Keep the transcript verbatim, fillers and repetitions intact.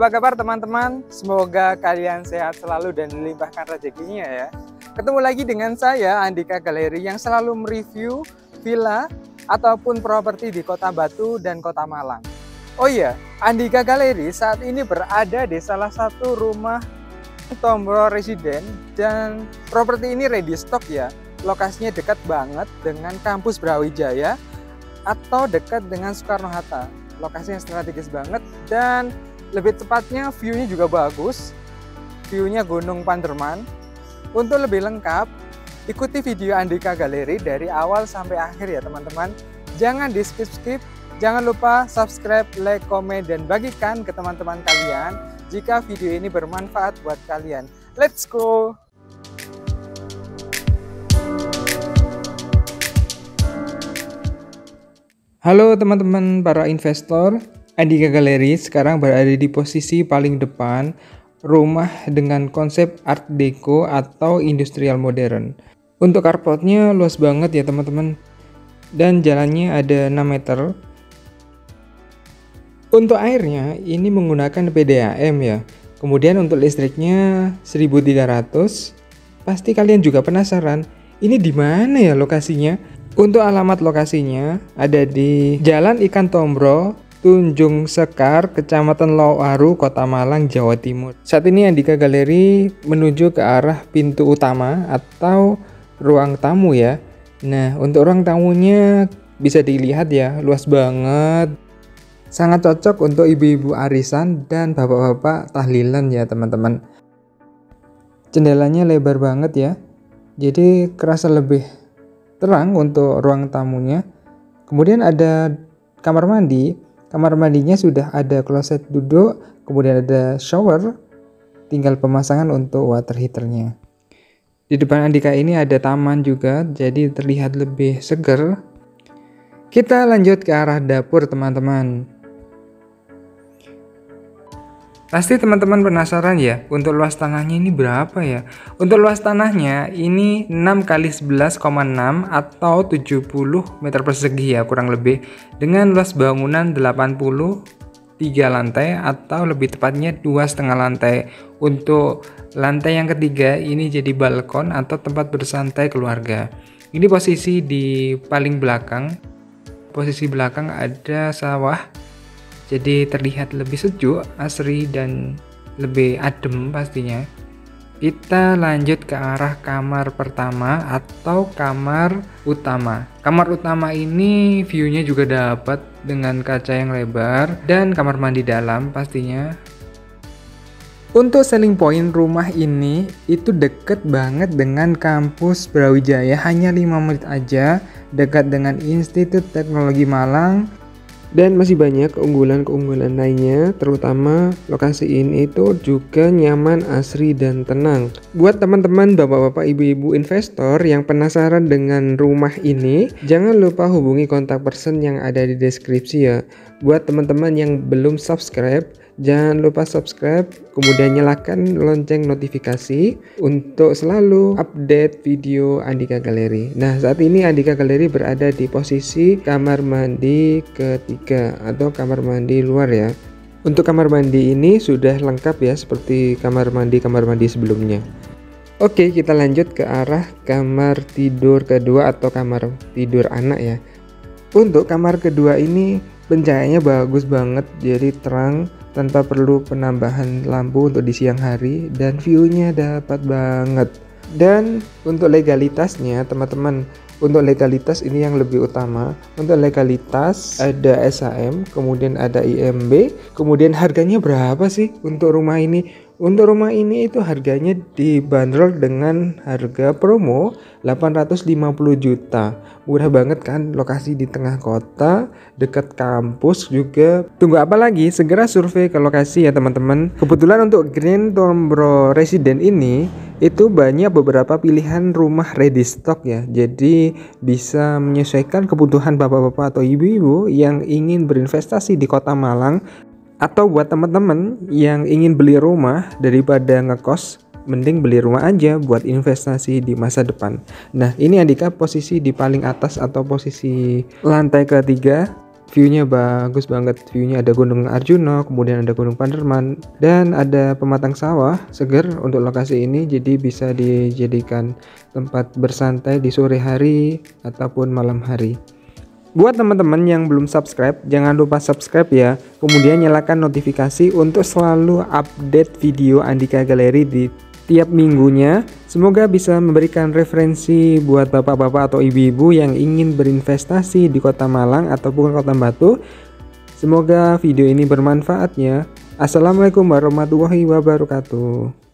Apa kabar teman-teman? Semoga kalian sehat selalu dan dilimpahkan rezekinya ya. Ketemu lagi dengan saya Andika Galeri yang selalu mereview villa ataupun properti di Kota Batu dan Kota Malang. Oh iya, Andika Galeri saat ini berada di salah satu rumah Tombro Residen dan properti ini ready stock ya. Lokasinya dekat banget dengan kampus Brawijaya atau dekat dengan Soekarno-Hatta. Lokasi yang strategis banget dan lebih tepatnya view-nya juga bagus. View-nya Gunung Panderman. Untuk lebih lengkap, ikuti video Andika Galeri dari awal sampai akhir ya teman-teman. Jangan di skip-skip. Jangan lupa subscribe, like, komen, dan bagikan ke teman-teman kalian jika video ini bermanfaat buat kalian. Let's go! Halo teman-teman para investor, Andika Galeri sekarang berada di posisi paling depan rumah dengan konsep Art Deco atau industrial modern. Untuk carportnya luas banget ya teman-teman, dan jalannya ada enam meter. Untuk airnya ini menggunakan P D A M ya. Kemudian untuk listriknya seribu tiga ratus. Pasti kalian juga penasaran, ini di mana ya lokasinya? Untuk alamat lokasinya ada di Jalan Ikan Tombro, Tunjung Sekar, Kecamatan Lowaru, Kota Malang, Jawa Timur. Saat ini Andika Galeri menuju ke arah pintu utama atau ruang tamu ya. Nah, untuk ruang tamunya bisa dilihat ya, luas banget. Sangat cocok untuk ibu-ibu arisan dan bapak-bapak tahlilan ya teman-teman. Jendelanya lebar banget ya, jadi kerasa lebih terang untuk ruang tamunya. Kemudian ada kamar mandi. Kamar mandinya sudah ada kloset duduk, kemudian ada shower, tinggal pemasangan untuk water heaternya. Di depan Andika ini ada taman juga, jadi terlihat lebih seger. Kita lanjut ke arah dapur teman-teman. Pasti teman-teman penasaran ya, untuk luas tanahnya ini berapa ya? Untuk luas tanahnya ini enam kali sebelas koma enam atau tujuh puluh meter persegi ya kurang lebih, dengan luas bangunan delapan puluh tiga lantai atau lebih tepatnya dua setengah lantai. Untuk lantai yang ketiga ini jadi balkon atau tempat bersantai keluarga. Ini posisi di paling belakang. Posisi belakang ada sawah. Jadi terlihat lebih sejuk, asri, dan lebih adem pastinya. Kita lanjut ke arah kamar pertama atau kamar utama. Kamar utama ini view-nya juga dapat dengan kaca yang lebar dan kamar mandi dalam pastinya. Untuk selling point rumah ini itu deket banget dengan kampus Brawijaya, hanya lima menit aja, dekat dengan Institut Teknologi Malang. Dan masih banyak keunggulan-keunggulan lainnya, terutama lokasi ini itu juga nyaman, asri, dan tenang. Buat teman-teman bapak-bapak, ibu-ibu investor yang penasaran dengan rumah ini, jangan lupa hubungi kontak person yang ada di deskripsi ya. Buat teman-teman yang belum subscribe, jangan lupa subscribe, kemudian nyalakan lonceng notifikasi untuk selalu update video Andika Galeri. Nah, saat ini Andika Galeri berada di posisi kamar mandi ketiga atau kamar mandi luar ya. Untuk kamar mandi ini sudah lengkap ya, seperti kamar mandi-kamar mandi sebelumnya. Oke, kita lanjut ke arah kamar tidur kedua atau kamar tidur anak ya. Untuk kamar kedua ini pencahayaannya bagus banget, jadi terang tanpa perlu penambahan lampu untuk di siang hari, dan view-nya dapat banget. Dan untuk legalitasnya teman-teman, untuk legalitas ini yang lebih utama. Untuk legalitas ada S H M, kemudian ada I M B, kemudian harganya berapa sih untuk rumah ini? Untuk rumah ini itu harganya dibanderol dengan harga promo delapan ratus lima puluh juta. Murah banget kan, lokasi di tengah kota, dekat kampus juga. Tunggu apa lagi? Segera survei ke lokasi ya teman-teman. Kebetulan untuk Grand Tombro Residen ini itu banyak beberapa pilihan rumah ready stock ya. Jadi bisa menyesuaikan kebutuhan bapak-bapak atau ibu-ibu yang ingin berinvestasi di Kota Malang. Atau buat teman-teman yang ingin beli rumah daripada ngekos, mending beli rumah aja buat investasi di masa depan. Nah, ini Andika posisi di paling atas atau posisi lantai ketiga. view-nya bagus banget. View-nya ada Gunung Arjuna, kemudian ada Gunung Panderman, dan ada pematang sawah seger untuk lokasi ini. Jadi bisa dijadikan tempat bersantai di sore hari ataupun malam hari. Buat teman-teman yang belum subscribe, jangan lupa subscribe ya. Kemudian nyalakan notifikasi untuk selalu update video Andika Galeri di tiap minggunya. Semoga bisa memberikan referensi buat bapak-bapak atau ibu-ibu yang ingin berinvestasi di Kota Malang ataupun Kota Batu. Semoga video ini bermanfaat ya. Assalamualaikum warahmatullahi wabarakatuh.